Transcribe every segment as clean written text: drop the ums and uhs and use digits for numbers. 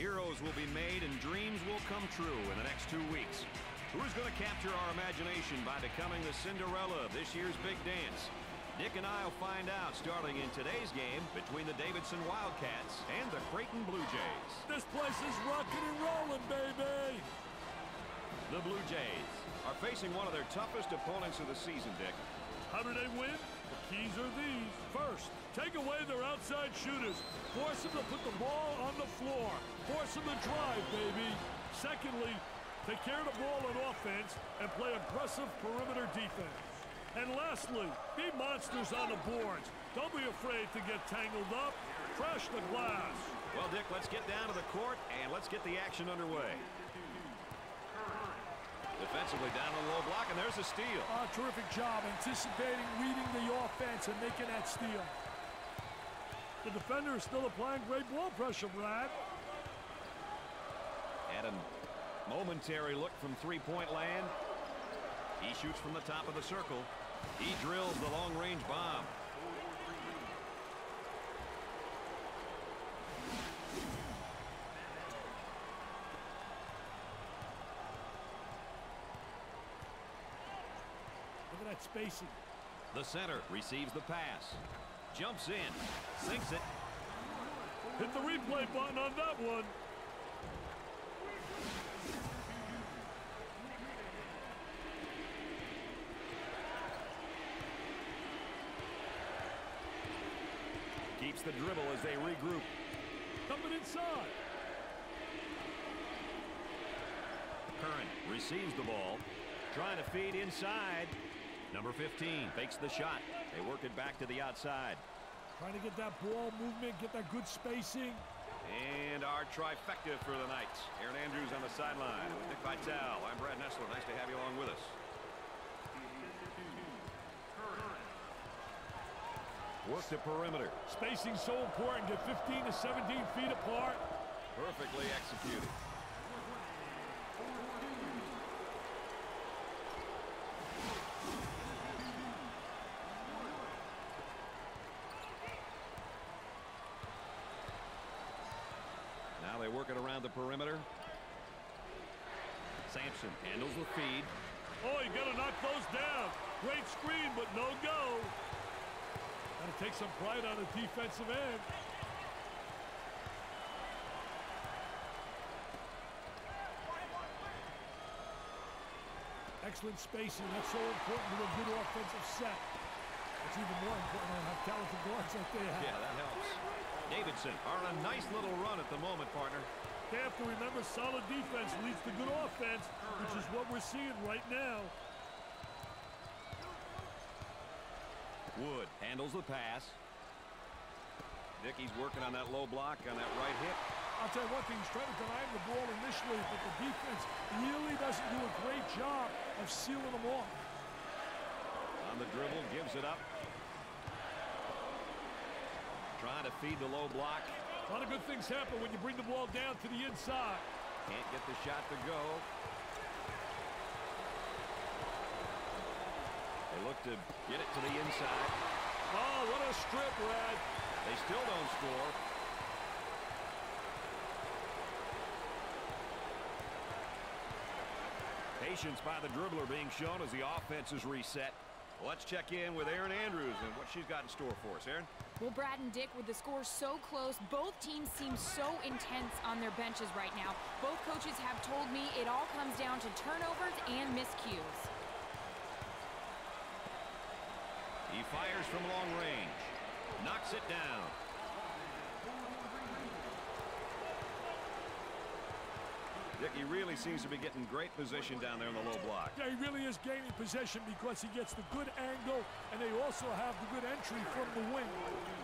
Heroes will be made and dreams will come true in the next 2 weeks. Who's going to capture our imagination by becoming the Cinderella of this year's big dance? Dick and I will find out starting in today's game between the Davidson Wildcats and the Creighton Blue Jays. This place is rocking and rolling, baby! The Blue Jays are facing one of their toughest opponents of the season, Dick. How do they win? The keys are these. First, take away their outside shooters. Force them to put the ball on the floor. Force them to drive, baby. Secondly, take care of the ball on offense and play aggressive perimeter defense. And lastly, be monsters on the boards. Don't be afraid to get tangled up. Crash the glass. Well, Dick, let's get down to the court and let's get the action underway. Defensively down on the low block, and there's a steal. Terrific job anticipating, reading the offense, and making that steal. The defender is still applying great ball pressure, Brad. At a momentary look from three-point land. He shoots from the top of the circle. He drills the long-range bomb. Look at that spacing. The center receives the pass. Jumps in. Sinks it. Hit the replay button on that one. Keeps the dribble as they regroup. Coming inside. Curran receives the ball. Trying to feed inside. Number 15 fakes the shot. They work it back to the outside. Trying to get that ball movement, get that good spacing. And our trifecta for the night. Aaron Andrews on the sideline with Dick Vitale. I'm Brad Nessler. Nice to have you along with us. Work the perimeter. Spacing so important. Get 15 to 17 feet apart. Perfectly executed. Now they work it around the perimeter. Sampson handles the feed. Oh, you got to knock those down. Great screen, but no go. Got to take some pride on the defensive end. Excellent spacing. That's so important to a good offensive set. It's even more important to have talented guards like they have. Yeah, that helps. Davidson are on a nice little run at the moment, partner. They have to remember solid defense leads to good offense, which is what we're seeing right now. Wood handles the pass. Dickey's working on that low block on that right hip. I'll tell you one thing, he's trying to deny him the ball initially, but the defense really doesn't do a great job of sealing them off. On the dribble, gives it up. Trying to feed the low block. A lot of good things happen when you bring the ball down to the inside. Can't get the shot to go. They look to get it to the inside. Oh, what a strip, Brad. They still don't score. Patience by the dribbler being shown as the offense is reset. Let's check in with Aaron Andrews and what she's got in store for us. Aaron? Well, Brad and Dick, with the score so close, both teams seem so intense on their benches right now. Both coaches have told me it all comes down to turnovers and miscues. He fires from long range. Knocks it down. Dickey really seems to be getting great position down there in the low block. Yeah, he really is gaining possession because he gets the good angle, and they also have the good entry from the wing.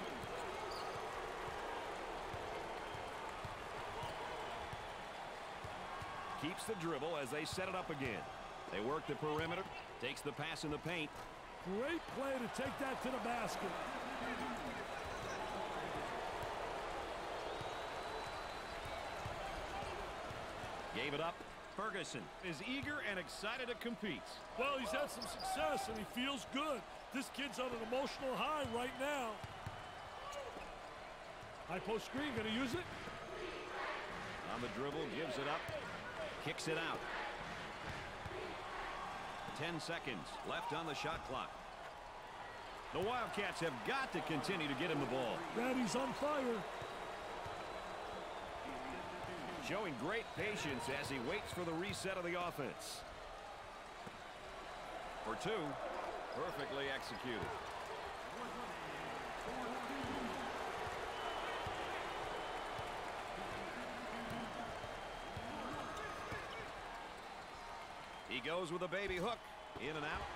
Keeps the dribble as they set it up again. They work the perimeter. Takes the pass in the paint. Great play to take that to the basket. Gave it up. Ferguson is eager and excited to compete. Well, he's had some success, and he feels good. This kid's on an emotional high right now. High post screen, gonna use it? On the dribble, gives it up, kicks it out. 10 seconds left on the shot clock. The Wildcats have got to continue to get him the ball. Daddy's on fire. Showing great patience as he waits for the reset of the offense. For two, perfectly executed. He goes with a baby hook. In and out.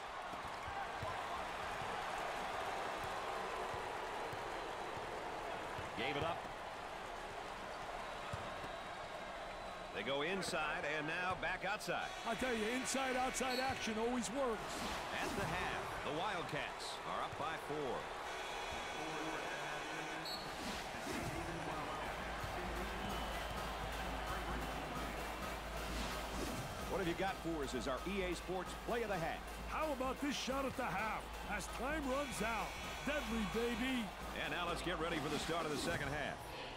Gave it up. They go inside and now back outside. I tell you, inside-outside action always works. At the half, the Wildcats are up by 4. What have you got for us as our EA Sports play of the half? How about this shot at the half as time runs out? Deadly, baby. And now let's get ready for the start of the second half.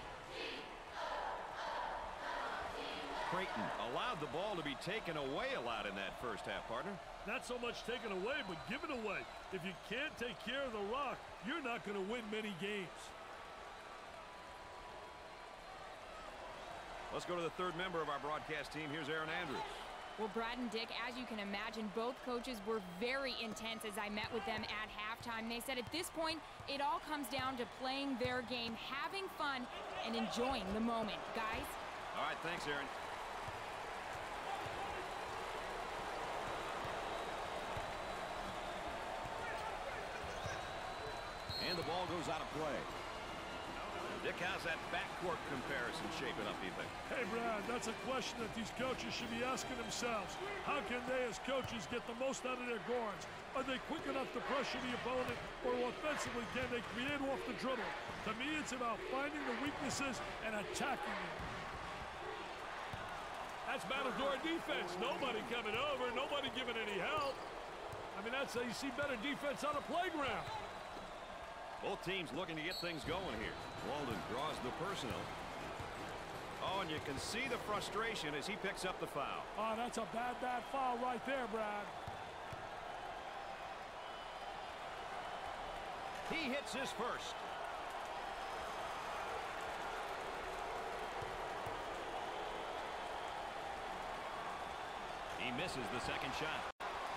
Creighton allowed the ball to be taken away a lot in that first half, partner. Not so much taken away, but given away. If you can't take care of the rock, you're not going to win many games. Let's go to the third member of our broadcast team. Here's Aaron Andrews. Well, Brad and Dick, as you can imagine, both coaches were very intense as I met with them at halftime. They said at this point, it all comes down to playing their game, having fun, and enjoying the moment. Guys? All right, thanks, Aaron. And the ball goes out of play. Dick, how's that backcourt comparison shaping up, do you think? Hey, Brad, that's a question that these coaches should be asking themselves. How can they, as coaches, get the most out of their guards? Are they quick enough to pressure the opponent, or offensively, can they create off the dribble? To me, it's about finding the weaknesses and attacking them. That's Matador defense. Nobody coming over, nobody giving any help. I mean, that's how you see better defense on a playground. Both teams looking to get things going here. Walden draws the personal. Oh, and you can see the frustration as he picks up the foul. Oh, that's a bad foul right there, Brad. He hits his first. He misses the second shot.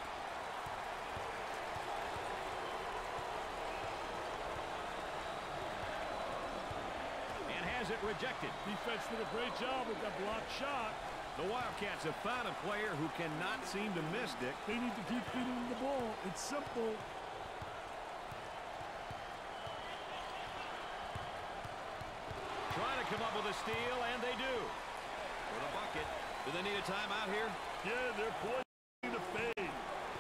It rejected. Defense did a great job with that blocked shot. The Wildcats have found a player who cannot seem to miss, Dick. They need to keep feeding him the ball. It's simple. Trying to come up with a steal, and they do. For the bucket. Do they need a timeout here? Yeah, they're poised to fade.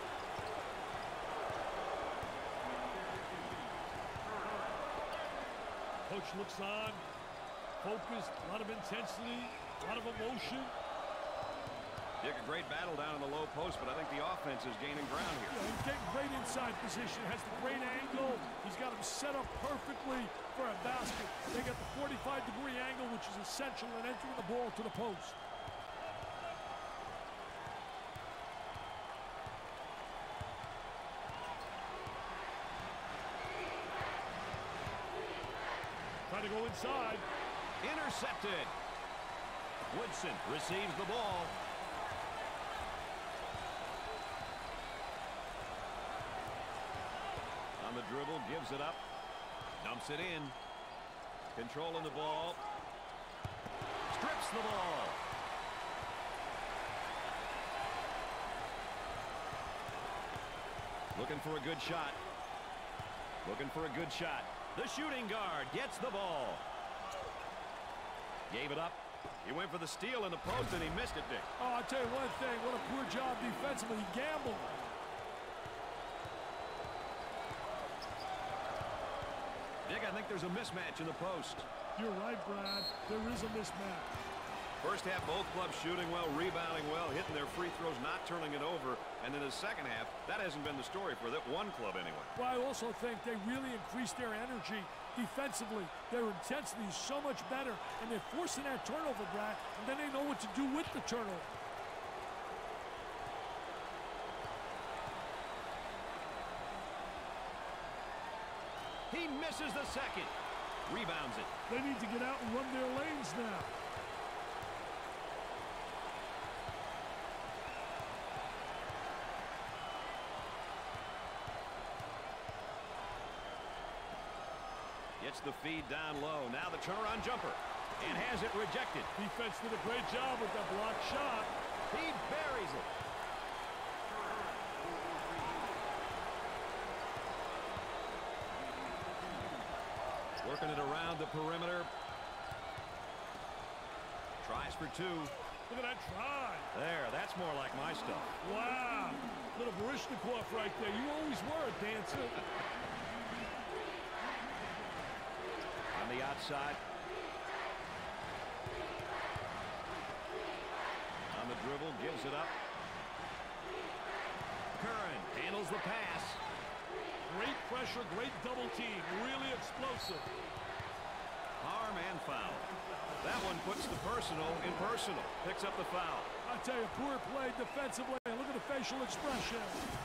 Coach looks on. Focused, a lot of intensity, a lot of emotion. Dick, a great battle down in the low post, but I think the offense is gaining ground here. Yeah, he's getting great inside position, has the great angle. He's got him set up perfectly for a basket. They got the 45-degree angle, which is essential in entering the ball to the post. Trying to go inside. Intercepted. Woodson receives the ball. On the dribble, gives it up. Dumps it in. Controlling the ball. Strips the ball. Looking for a good shot. Looking for a good shot. The shooting guard gets the ball. Gave it up. He went for the steal in the post, and he missed it, Dick. Oh, I'll tell you one thing. What a poor job defensively. He gambled. Dick, I think there's a mismatch in the post. You're right, Brad. There is a mismatch. First half, both clubs shooting well, rebounding well, hitting their free throws, not turning it over. And in the second half, that hasn't been the story for that one club anyway. Well, I also think they really increased their energy Defensively, their intensity is so much better, and they're forcing that turnover, Brad, and then they know what to do with the turnover. He misses the second. Rebounds it. They need to get out and run their lanes now. Gets the feed down low. Now the turnaround jumper. And has it rejected. Defense did a great job with that block shot. He buries it. Working it around the perimeter. Tries for two. Look at that try. There, that's more like my stuff. Wow. Little Barishnikov right there. You always were a dancer. On the outside. On the dribble, gives it up. Curran handles the pass. Great pressure, great double team. Really explosive. Harm and foul. That one puts the personal in personal. Picks up the foul. I tell you, poor play defensively. Look at the facial expression.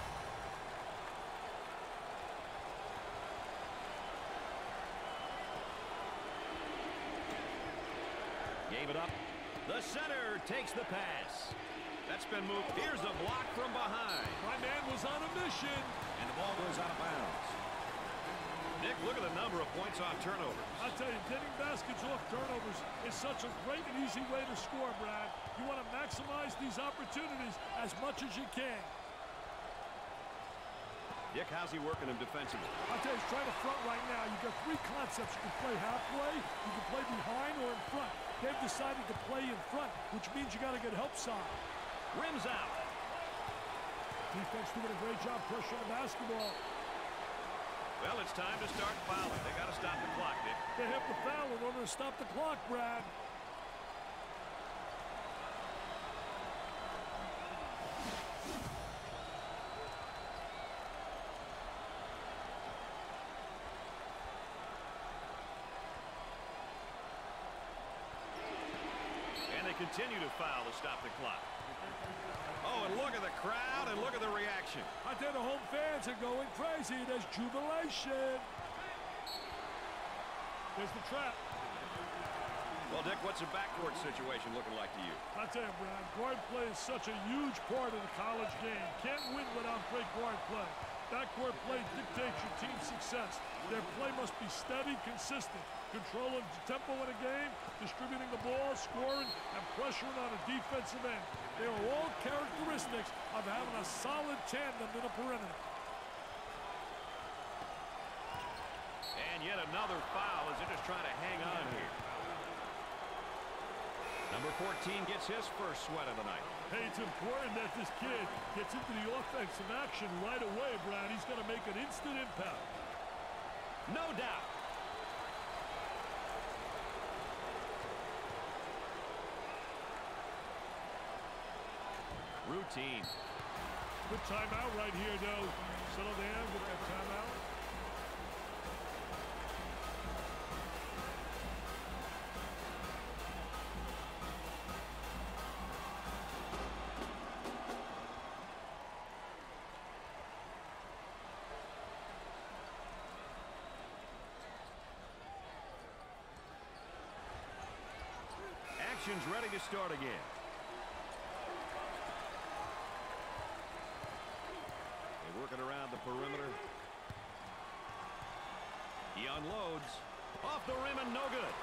Gave it up. The center takes the pass. That's been moved. Here's a block from behind. My man was on a mission. And the ball goes out of bounds. Nick, look at the number of points off turnovers. I tell you, getting baskets off turnovers is such a great and easy way to score, Brad. You want to maximize these opportunities as much as you can. Dick, how's he working him defensively? I tell you, he's trying to front right now. You've got three concepts. You can play halfway, you can play behind, or in front. They've decided to play in front, which means you got to get help side. Rims out. Defense doing a great job pushing the basketball. Well, it's time to start fouling. They got to stop the clock, Dick. They have to foul in order to stop the clock, Brad. And they continue to foul to stop the clock. Oh, and look at the crowd, and look at the reaction. I tell the home fans are going crazy. There's jubilation. There's the trap. Well, Dick, what's the backcourt situation looking like to you? I tell you, Brian, guard play is such a huge part of the college game. Can't win without great guard play. Backcourt play dictates your team's success. Their play must be steady, consistent, controlling the tempo in a game, distributing the ball, scoring, and pressuring on a defensive end. They are all characteristics of having a solid tandem in the perimeter. And yet another foul as they're just trying to hang on here. Number 14 gets his first sweat of the night. Hey, it's important that this kid gets into the offensive action right away, Brad. He's going to make an instant impact. No doubt. Routine. Good timeout right here, though. Settle down, get that timeout. Action's ready to start again. Working around the perimeter. He unloads. Off the rim and no good.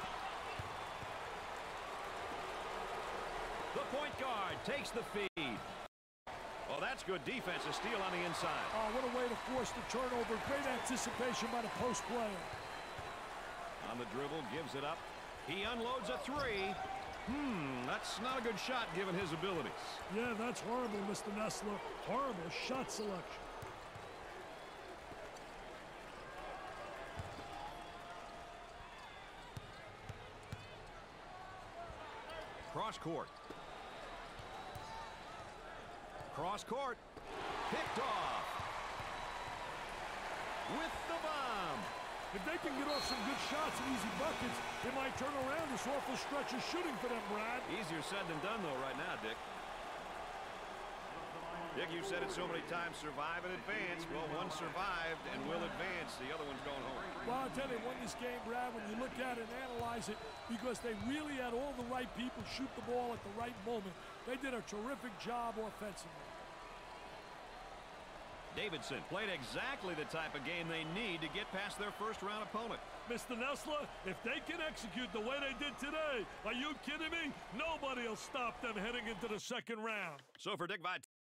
The point guard takes the feed. Well, that's good defense. A steal on the inside. Oh, what a way to force the turnover. Great anticipation by the post player. On the dribble, gives it up. He unloads a three. That's not a good shot given his abilities. Yeah, that's horrible, Mr. Nessler. Horrible shot selection. Cross court. Cross court. Picked off. With the bomb. If they can get off some good shots and easy buckets, they might turn around this awful stretch of shooting for them, Brad. Easier said than done, though, right now, Dick. Dick, you've said it so many times, survive and advance. Well, one survived and will advance. The other one's going home. Well, I'll tell you, won this game, Brad, when you look at it and analyze it, because they really had all the right people shoot the ball at the right moment. They did a terrific job offensively. Davidson played exactly the type of game they need to get past their first-round opponent. Mr. Nessler, if they can execute the way they did today, are you kidding me? Nobody will stop them heading into the second round. So for Dick Vitale.